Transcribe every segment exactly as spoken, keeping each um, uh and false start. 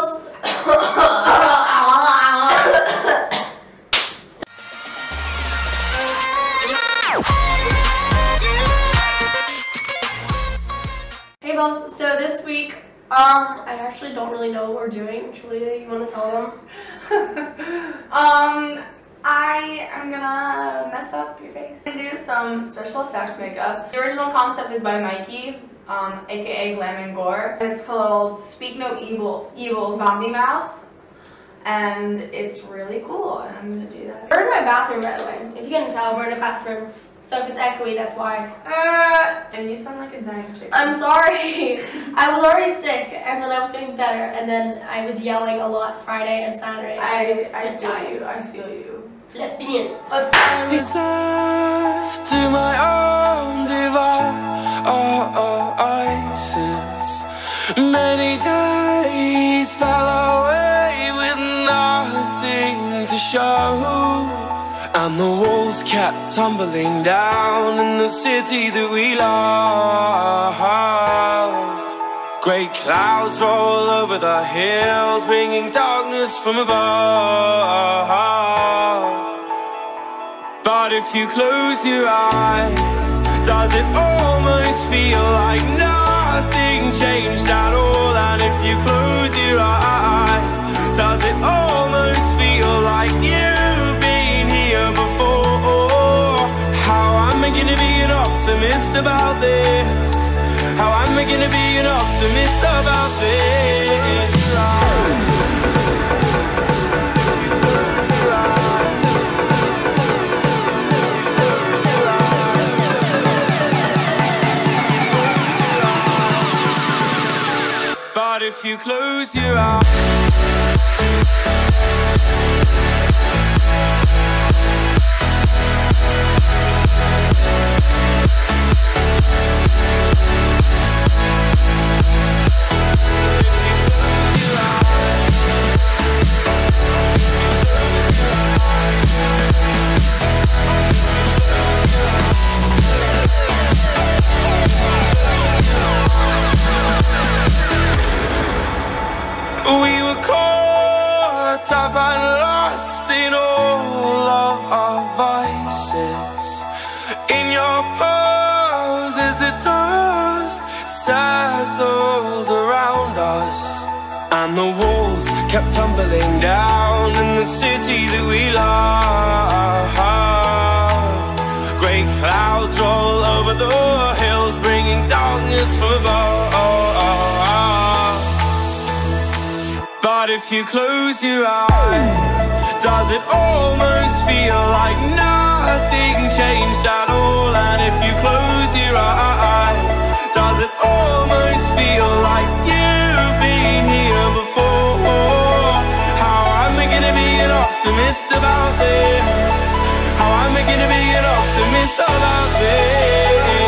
balls. Hey balls, so this week, um, I actually don't really know what we're doing. Julia, you want to tell them? um, I am gonna mess up your face and do some special effects makeup. The original concept is by Mikey, um, aka Glam and Gore, and it's called Speak No Evil, Evil Zombie Mouth, and it's really cool, and I'm gonna do that. We're in my bathroom, by the way. If you couldn't tell, we're in a bathroom. So if it's echoey, that's why. Uh, and you sound like a dying chicken. I'm sorry. I was already sick, and then I was getting better, and then I was yelling a lot Friday and Saturday. I, I, was I feel dying. you, I feel you. Lesbian. Let's I was left to my own devices. Many days fell away with nothing to show. And the walls kept tumbling down in the city that we love. Great clouds roll over the hills, bringing darkness from above. But if you close your eyes, does it almost feel like nothing changed at all? And if you close your eyes, does it almost feel like you've been here before? How am I gonna be an optimist about this? How am I gonna be an optimist about this? But if you close your eyes, we were caught up and lost in all of our vices. In your pose as the dust settled around us, and the walls kept tumbling down in the city that we love. Great clouds roll over the hills, bringing darkness from above. But if you close your eyes, does it almost feel like nothing changed at all? And if you close your eyes, does it almost feel like you've been here before? How am I gonna be an optimist about this? How am I gonna be an optimist about this?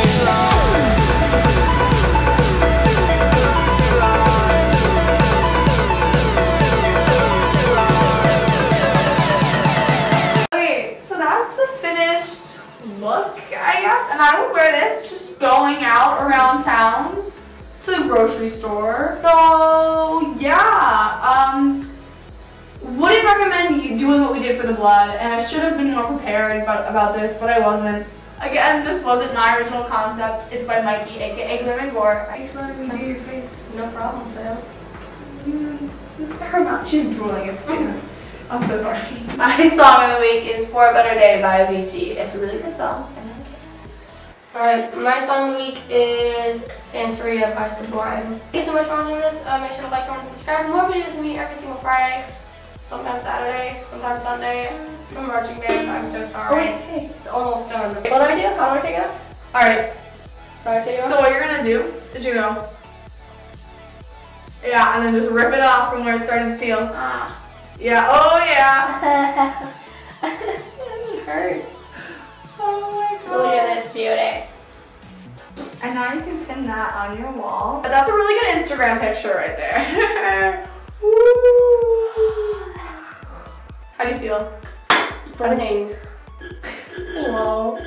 Look, I guess, and I would wear this just going out around town to the grocery store. So yeah, um, wouldn't recommend you doing what we did for the blood, and I should have been more prepared about, about this, but I wasn't. Again, this wasn't my original concept. It's by Mikey, aka Glam and Gore. I just wanted to do your face. No problem, Phil. Mm, her mouth, she's drooling. It's mm. I'm so sorry. My song of the week is For a Better Day by Avicii. It's a really good song. Alright, my song of the week is Santeria by Sublime. Thank you so much for watching this. Uh, make sure to like, comment, and subscribe. More videos from me every single Friday. Sometimes Saturday, sometimes Sunday. I'm marching band. I'm so sorry. Oh, hey. It's almost done. What do I do? How do I take it off? Alright. How do I take it off? So what you're going to do is you go. Yeah, and then just rip it off from where it started to feel. Ah. Yeah, oh yeah. It hurts. Oh my god. Look at this beauty. And now you can pin that on your wall. But that's a really good Instagram picture right there. Woo. How do you feel? Burning. Hello.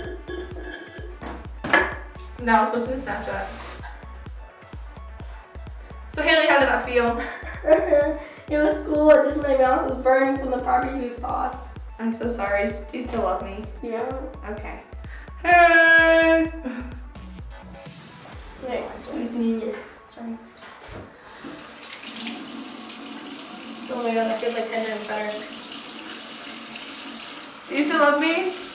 Now I'm supposed to Snapchat. So Haley, how did that feel? It was cool. It just my mouth was burning from the barbecue sauce. I'm so sorry. Do you still love me? Yeah. Okay. Hey! Wait, squeeze me. Sorry. Oh my god, that feels like ten times better. Do you still love me?